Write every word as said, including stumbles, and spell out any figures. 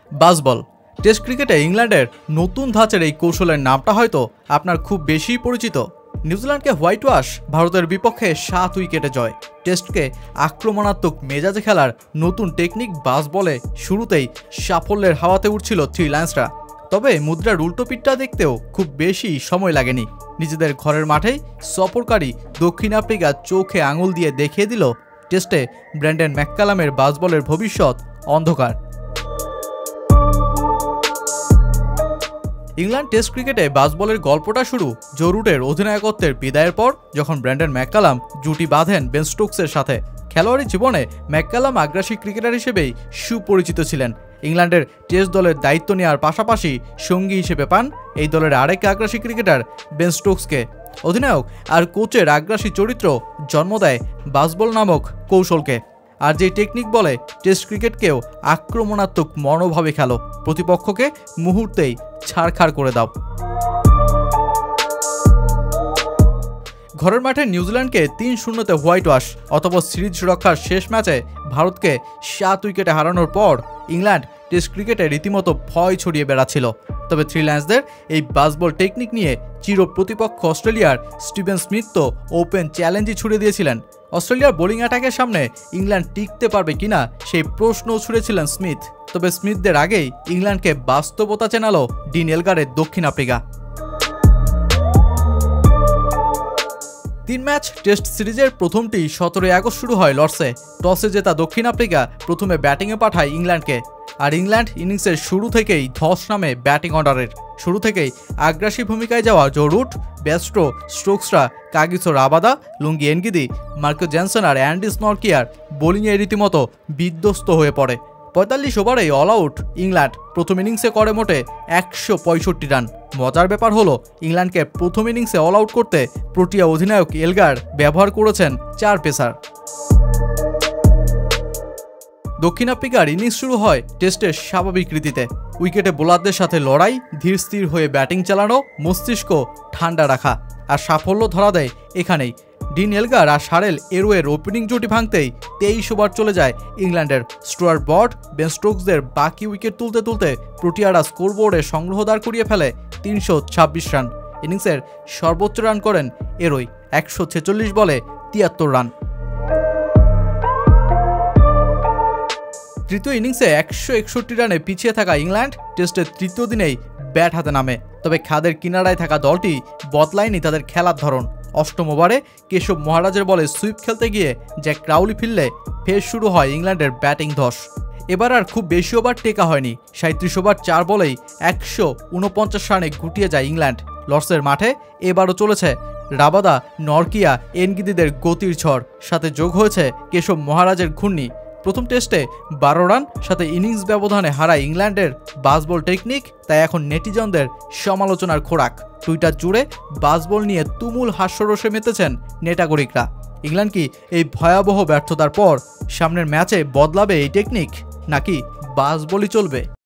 বাসবল। Test ক্রিকেটে ইংল্যান্ডের নতুন ধাঁচের এই কৌশলের নামটা হয়তো আপনার খুব বেশি পরিচিত। নিউজিল্যান্ডকে হোয়াইট ওয়াশ, ভারতের বিপক্ষে সাত উইকেটে জয়। টেস্টকে আক্রমণাত্মক মেজাজে খেলার নতুন টেকনিক বাসবলে শুরুতেই সাফল্যের হাওয়াতে উঠছিল থ্রি লায়ন্সরা। তবে মুদ্রার উল্টো পিঠটা দেখতেও খুব বেশি সময় লাগেনি। নিজেদের ঘরের মাঠেই সফরকারী দক্ষিণ আফ্রিকা চোখে আঙুল দিয়ে দেখিয়ে দিল টেস্টে ব্র্যান্ডন ম্যাককালামের বাসবলের ভবিষ্যৎ অন্ধকার। ইংল্যান্ড টেস্ট ক্রিকেটে বাসবলের গল্পটা শুরু জো রুটের অধিনায়কত্বের বিদায়ের পর, যখন ব্র্যান্ডন ম্যাককালাম জুটি বাঁধেন বেন স্টোকসের সাথে। খেলোয়াড়ি জীবনে ম্যাককালাম আগ্রাসী ক্রিকেটার হিসেবেই সুপরিচিত ছিলেন। ইংল্যান্ডের টেস্ট দলের দায়িত্ব নেওয়ার পাশাপাশি সঙ্গী হিসেবে পান এই দলের আরেক আগ্রাসী ক্রিকেটার বেন স্টোকসকে। অধিনায়ক আর কোচের আগ্রাসী চরিত্র জন্ম দেয় বাসবল নামক কৌশলকে। আর যে টেকনিক বলে টেস্ট ক্রিকেটকেও আক্রমণাত্মক মনোভাবে খেলো, প্রতিপক্ষকে মুহূর্তেই ছাড়খাড় করে দাও। ঘরের মাঠে নিউজিল্যান্ডকে তিন শূন্যতে হোয়াইট ওয়াশ, অতঃপর সিরিজ রক্ষার শেষ ম্যাচে ভারতকে সাত উইকেটে হারানোর পর ইংল্যান্ড টেস্ট ক্রিকেটে রীতিমতো ভয় ছড়িয়ে বেড়াচ্ছিল। তবে থ্রি লায়ন্সদের এই বাসবল টেকনিক নিয়ে চির প্রতিপক্ষ অস্ট্রেলিয়ার স্টিভেন স্মিথ তো ওপেন চ্যালেঞ্জই ছুড়ে দিয়েছিলেন। অস্ট্রেলিয়ার বোলিং অ্যাটাকের সামনে ইংল্যান্ড টিকতে পারবে কিনা সেই প্রশ্নও ছুড়েছিলেন স্মিথ। তবে স্মিথদের আগেই ইংল্যান্ডকে বাস্তবতা চেনালো ডিন এলগারের দক্ষিণ আফ্রিকা। তিন ম্যাচ টেস্ট সিরিজের প্রথমটি সতেরোই আগস্ট শুরু হয় লর্ডসে। টসে জেতা দক্ষিণ আফ্রিকা প্রথমে ব্যাটিংয়ে পাঠায় ইংল্যান্ডকে। আর ইংল্যান্ড ইনিংসের শুরু থেকেই ধস নামে ব্যাটিং অর্ডারের। শুরু থেকেই আগ্রাসী ভূমিকায় যাওয়া জো রুট, বেস্ট্রো, স্টোকসরা Kagiso Rabada, Lungi Ngidi, Marco Jansen আর অ্যান্ডি স্নরকিয়ার বোলিংয়ে রীতিমতো বিধ্বস্ত হয়ে পড়ে। পঁয়তাল্লিশ ওভারেই অল আউট ইংল্যান্ড প্রথম ইনিংসে করে মোটে একশো পঁয়ষট্টি রান। মজার ব্যাপার হলো, ইংল্যান্ডকে প্রথম ইনিংসে অল আউট করতে প্রোটিয়া অধিনায়ক এলগার ব্যবহার করেছেন চার পেসার। দক্ষিণ আফ্রিকার ইনিংস শুরু হয় টেস্টের স্বাভাবিক রীতিতে। উইকেটে বোলারদের সাথে লড়াই, ধীর স্থির হয়ে ব্যাটিং চালানো, মস্তিষ্ক ঠান্ডা রাখা, আর সাফল্য ধরা দেয় এখানেই। ডিন এলগার আর সারেল এরোয়ের ওপেনিং জুটি ভাঙতেই তেইশ ওভার চলে যায় ইংল্যান্ডের। স্টুয়ার্ট ব্রড, বেন স্টোকসদের বাকি উইকেট তুলতে তুলতে প্রোটিয়ারা স্কোরবোর্ডে সংগ্রহ দাঁড় করিয়ে ফেলে তিনশো ছাব্বিশ রান। ইনিংসের সর্বোচ্চ রান করেন এরোই, একশো ছেচল্লিশ বলে তিয়াত্তর রান। তৃতীয় ইনিংসে একশো একষট্টি রানে পিছিয়ে থাকা ইংল্যান্ড টেস্টের তৃতীয় দিনেই ব্যাট হাতে নামে। তবে খাদের কিনারায় থাকা দলটি বদলায়নি তাদের খেলার ধরন। অষ্টম ওভারে কেশব মহারাজের বলে সুইপ খেলতে গিয়ে জ্যাক ক্রাউলি ফিরলে ফের শুরু হয় ইংল্যান্ডের ব্যাটিং ধস। এবার আর খুব বেশি ওভার টেকা হয়নি। সাঁত্রিশ ওভার চার বলেই একশো উনপঞ্চাশ রানে গুটিয়ে যায় ইংল্যান্ড। লর্ডসের মাঠে এবারও চলেছে রাবাদা, নরকিয়া, এনগিদিদের গতির ঝড়, সাথে যোগ হয়েছে কেশব মহারাজের ঘূর্ণি। প্রথম টেস্টে বারো রান সাথে ইনিংস ব্যবধানে হারায় ইংল্যান্ডের বাসবল টেকনিক, তাই এখন নেটিজনদের সমালোচনার খোরাক। টুইটার জুড়ে বাসবল নিয়ে তুমুল হাস্যরসে মেতেছেন নেটাগরিকরা। ইংল্যান্ড কি এই ভয়াবহ ব্যর্থতার পর সামনের ম্যাচে বদলাবে এই টেকনিক, নাকি বাসবলই চলবে?